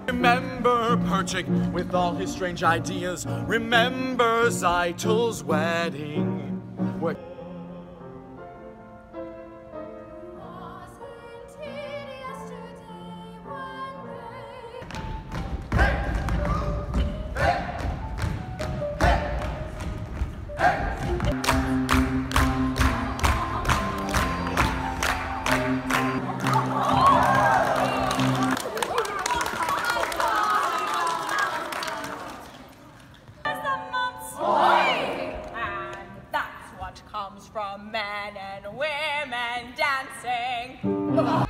Remember Perchik with all his strange ideas. Remember Zeitel's wedding. Comes from men and women dancing.